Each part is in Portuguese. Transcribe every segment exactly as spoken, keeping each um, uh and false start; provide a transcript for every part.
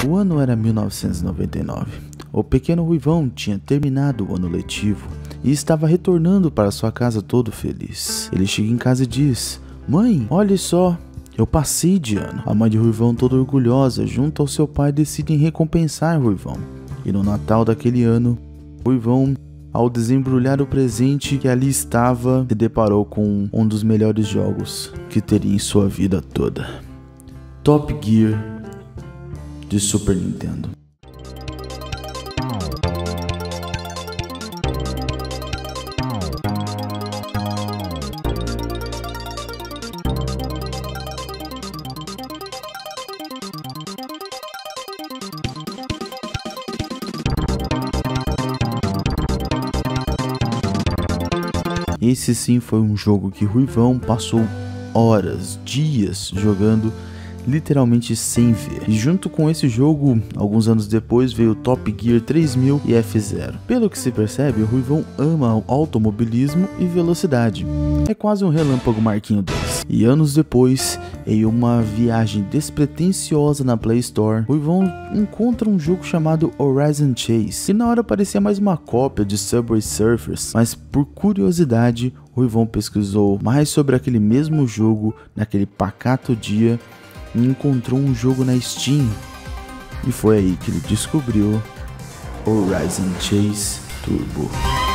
O ano era mil novecentos e noventa e nove. O pequeno Ruivão tinha terminado o ano letivo e estava retornando para sua casa todo feliz. Ele chega em casa e diz: "Mãe, olhe só, eu passei de ano." A mãe de Ruivão, toda orgulhosa, junto ao seu pai, decidem recompensar Ruivão. E no Natal daquele ano, Ruivão, ao desembrulhar o presente que ali estava, se deparou com um dos melhores jogos que teria em sua vida toda: Top Gear de Super Nintendo. Esse sim foi um jogo que Ruivão passou horas, dias jogando, literalmente sem ver. E junto com esse jogo, alguns anos depois, veio Top Gear três mil e F zero. Pelo que se percebe, o Ruivão ama automobilismo e velocidade. É quase um relâmpago Marquinho dois. E anos depois, em uma viagem despretensiosa na Play Store, Ruivão encontra um jogo chamado Horizon Chase, que na hora parecia mais uma cópia de Subway Surfers, mas por curiosidade, Ruivão pesquisou mais sobre aquele mesmo jogo naquele pacato dia e encontrou um jogo na Steam, e foi aí que ele descobriu Horizon Chase Turbo.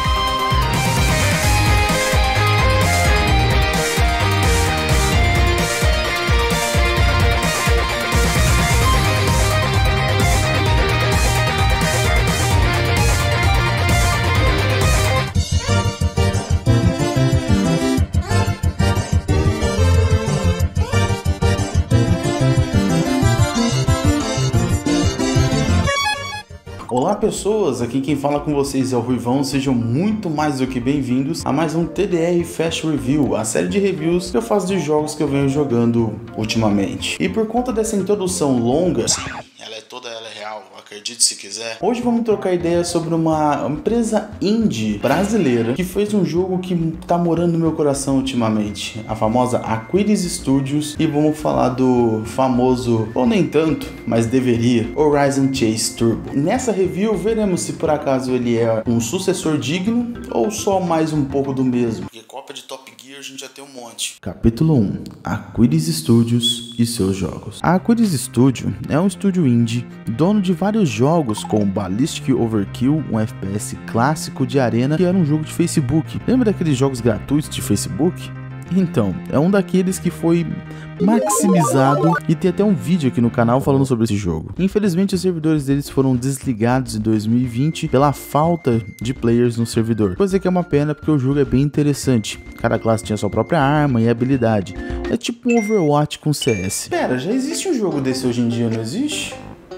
Olá pessoas, aqui quem fala com vocês é o Ruivão, sejam muito mais do que bem-vindos a mais um T D R Fast Review, a série de reviews que eu faço de jogos que eu venho jogando ultimamente. E por conta dessa introdução longa, sim, ela é toda ela é real, acredite se quiser, hoje vamos trocar ideia sobre uma empresa indie brasileira que fez um jogo que tá morando no meu coração ultimamente, a famosa Aquiles Studios, e vamos falar do famoso, ou nem tanto, mas deveria, Horizon Chase Turbo. Nessa review veremos se por acaso ele é um sucessor digno ou só mais um pouco do mesmo, porque cópia de Top Gear a gente já tem um monte. Capítulo um: Aquiles Studios e seus jogos. A Aquiles Studio é um estúdio indie, dono de vários jogos como Ballistic Overkill, um F P S clássico de arena que era um jogo de Facebook. Lembra daqueles jogos gratuitos de Facebook? Então, é um daqueles que foi maximizado e tem até um vídeo aqui no canal falando sobre esse jogo. Infelizmente, os servidores deles foram desligados em dois mil e vinte pela falta de players no servidor. Coisa que é uma pena porque o jogo é bem interessante. Cada classe tinha sua própria arma e habilidade. É tipo um Overwatch com C S. Pera, já existe um jogo desse hoje em dia, não existe?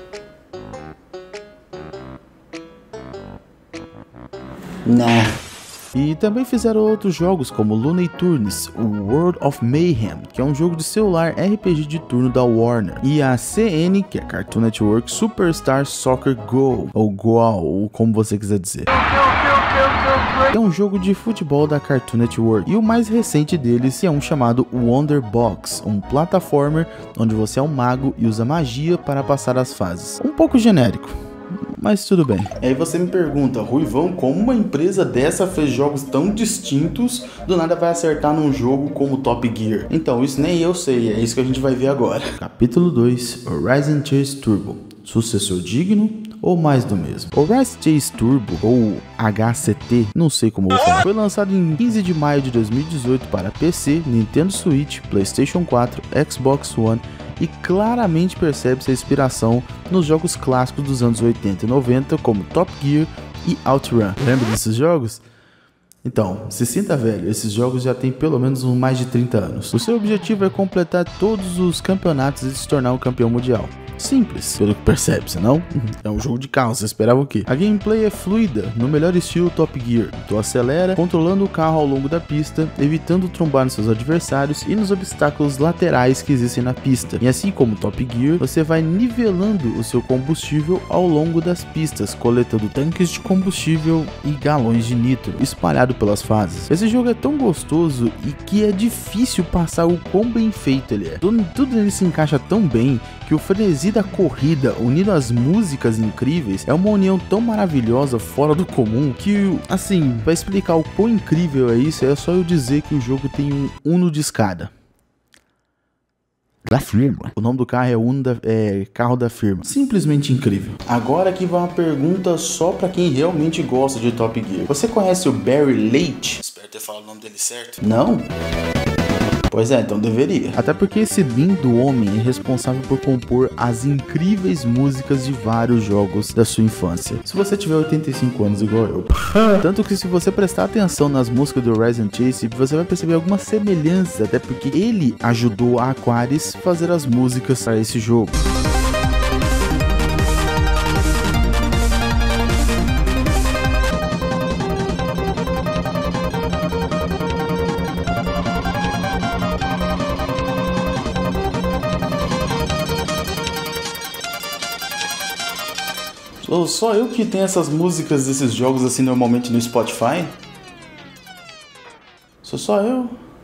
Nah. E também fizeram outros jogos como Looney Tunes, o World of Mayhem, que é um jogo de celular R P G de turno da Warner, e a C N, que é Cartoon Network Superstar Soccer Go, ou Goal, ou como você quiser dizer. É um jogo de futebol da Cartoon Network, e o mais recente deles é um chamado Wonder Box, um platformer onde você é um mago e usa magia para passar as fases. Um pouco genérico, mas tudo bem. E aí você me pergunta: Ruivão, como uma empresa dessa fez jogos tão distintos, do nada vai acertar num jogo como Top Gear? Então, isso nem eu sei, é isso que a gente vai ver agora. Capítulo dois: Horizon Chase Turbo, sucessor digno ou mais do mesmo? Horizon Chase Turbo, ou H C T, não sei como vou falar, foi lançado em quinze de maio de dois mil e dezoito para P C, Nintendo Switch, PlayStation quatro, Xbox One, e claramente percebe-se a inspiração nos jogos clássicos dos anos oitenta e noventa, como Top Gear e OutRun. Lembra desses jogos? Então, se sinta velho, esses jogos já têm pelo menos mais de trinta anos. O seu objetivo é completar todos os campeonatos e se tornar um campeão mundial. Simples, pelo que percebe-se, não? É um jogo de carro, você esperava o quê? A gameplay é fluida, no melhor estilo Top Gear. Tu acelera, controlando o carro ao longo da pista, evitando trombar nos seus adversários e nos obstáculos laterais que existem na pista. E assim como Top Gear, você vai nivelando o seu combustível ao longo das pistas, coletando tanques de combustível e galões de nitro, espalhado pelas fases. Esse jogo é tão gostoso e que é difícil passar o quão bem feito ele é. Tudo, tudo nele se encaixa tão bem que o frenesi trazida a corrida, unindo as músicas incríveis, é uma união tão maravilhosa, fora do comum, que, assim, pra explicar o quão incrível é isso, é só eu dizer que o jogo tem um Uno de escada. Da firma. O nome do carro é Uno da, é, carro da firma. Simplesmente incrível. Agora aqui vai uma pergunta só pra quem realmente gosta de Top Gear. Você conhece o Barry Leitch? Espero ter falado o nome dele certo. Não? Pois é, então deveria. Até porque esse lindo homem é responsável por compor as incríveis músicas de vários jogos da sua infância. Se você tiver oitenta e cinco anos igual eu. Tanto que se você prestar atenção nas músicas do Resident Chase, você vai perceber algumas semelhanças, até porque ele ajudou a Aquaris a fazer as músicas para esse jogo. Sou só eu que tenho essas músicas desses jogos assim normalmente no Spotify? Sou só eu?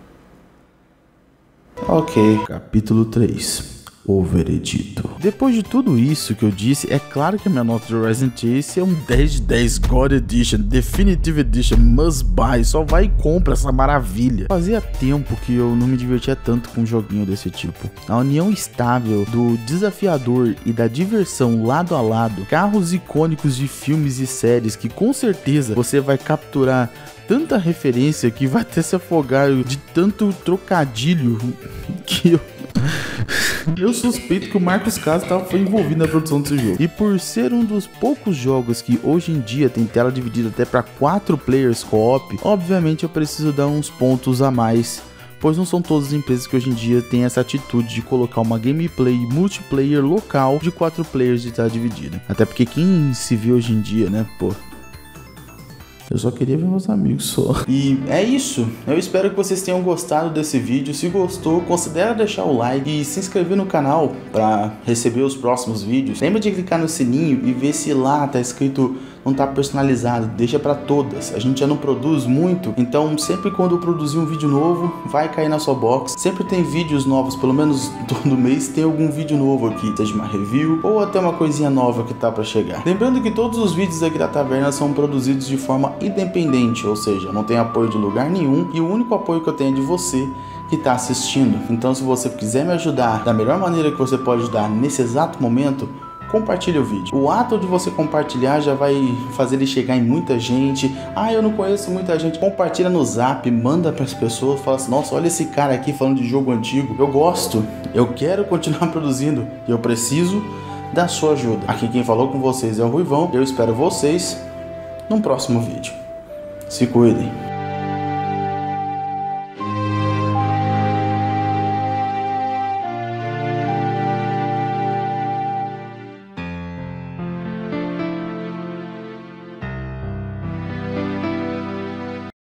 Ok. Capítulo três. O veredito. Depois de tudo isso que eu disse, é claro que a minha nota do Resident Chase é um dez de dez God Edition, Definitive Edition, must buy, só vai e compra essa maravilha. Fazia tempo que eu não me divertia tanto com um joguinho desse tipo. A união estável do desafiador e da diversão lado a lado, carros icônicos de filmes e séries que com certeza você vai capturar tanta referência que vai até se afogar de tanto trocadilho que eu... Eu suspeito que o Marcos Castro foi envolvido na produção desse jogo. E por ser um dos poucos jogos que hoje em dia tem tela dividida até para quatro players co-op, obviamente eu preciso dar uns pontos a mais, pois não são todas as empresas que hoje em dia têm essa atitude de colocar uma gameplay multiplayer local de quatro players de tela dividida. Até porque quem se vê hoje em dia, né, pô... Eu só queria ver meus amigos só. E é isso. Eu espero que vocês tenham gostado desse vídeo. Se gostou, considere deixar o like e se inscrever no canal para receber os próximos vídeos. Lembra de clicar no sininho e ver se lá tá escrito não tá personalizado. Deixa para todas. A gente já não produz muito, então sempre quando eu produzir um vídeo novo, vai cair na sua box. Sempre tem vídeos novos, pelo menos todo mês tem algum vídeo novo aqui, seja uma review ou até uma coisinha nova que tá para chegar. Lembrando que todos os vídeos aqui da Taverna são produzidos de forma independente, ou seja, não tem apoio de lugar nenhum e o único apoio que eu tenho é de você que está assistindo. Então, se você quiser me ajudar da melhor maneira que você pode ajudar nesse exato momento, compartilhe o vídeo. O ato de você compartilhar já vai fazer ele chegar em muita gente. Ah, eu não conheço muita gente. Compartilha no Zap, manda para as pessoas, fala assim: nossa, olha esse cara aqui falando de jogo antigo. Eu gosto, eu quero continuar produzindo e eu preciso da sua ajuda. Aqui quem falou com vocês é o Ruivão. Eu espero vocês num próximo vídeo. Se cuidem.